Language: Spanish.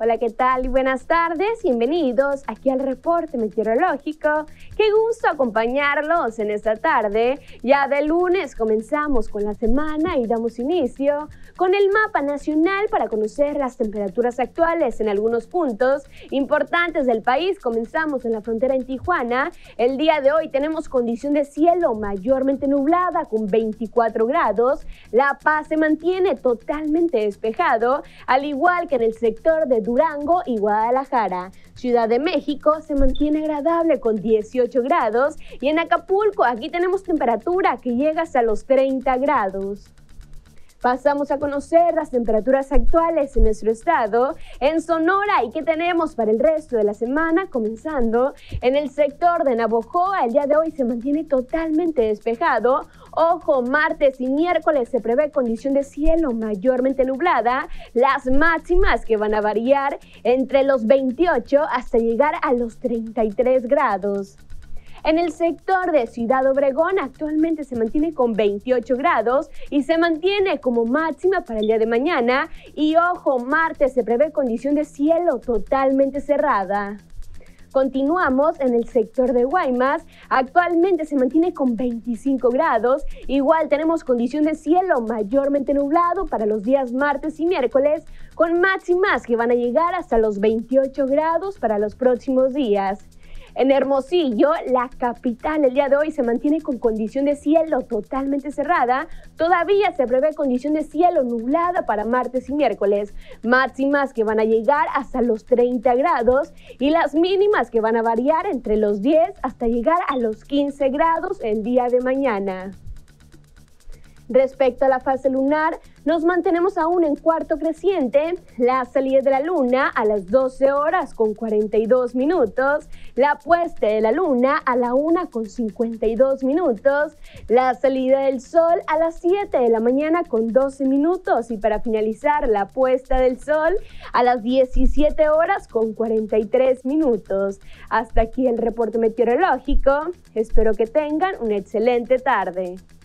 Hola, ¿qué tal? Buenas tardes, bienvenidos aquí al reporte meteorológico. Qué gusto acompañarlos en esta tarde. Ya de lunes comenzamos con la semana y damos inicio con el mapa nacional para conocer las temperaturas actuales en algunos puntos importantes del país. Comenzamos en la frontera en Tijuana. El día de hoy tenemos condición de cielo mayormente nublada con 24 grados. La Paz se mantiene totalmente despejado, al igual que en el sector de Durango y Guadalajara. Ciudad de México se mantiene agradable con 18 grados y en Acapulco aquí tenemos temperatura que llega hasta los 30 grados. Pasamos a conocer las temperaturas actuales en nuestro estado, en Sonora, y qué tenemos para el resto de la semana, comenzando en el sector de Navojoa. El día de hoy se mantiene totalmente despejado. Ojo, martes y miércoles se prevé condición de cielo mayormente nublada, las máximas que van a variar entre los 28 hasta llegar a los 33 grados. En el sector de Ciudad Obregón actualmente se mantiene con 28 grados y se mantiene como máxima para el día de mañana. Y ojo, martes se prevé condición de cielo totalmente cerrada. Continuamos en el sector de Guaymas, actualmente se mantiene con 25 grados, igual tenemos condición de cielo mayormente nublado para los días martes y miércoles, con máximas que van a llegar hasta los 28 grados para los próximos días. En Hermosillo, la capital, el día de hoy se mantiene con condición de cielo totalmente cerrada. Todavía se prevé condición de cielo nublada para martes y miércoles. Máximas que van a llegar hasta los 30 grados y las mínimas que van a variar entre los 10 hasta llegar a los 15 grados el día de mañana. Respecto a la fase lunar, nos mantenemos aún en cuarto creciente. La salida de la luna a las 12 horas con 42 minutos, la puesta de la luna a la 1 con 52 minutos, la salida del sol a las 7 de la mañana con 12 minutos y para finalizar la puesta del sol a las 17 horas con 43 minutos. Hasta aquí el reporte meteorológico. Espero que tengan una excelente tarde.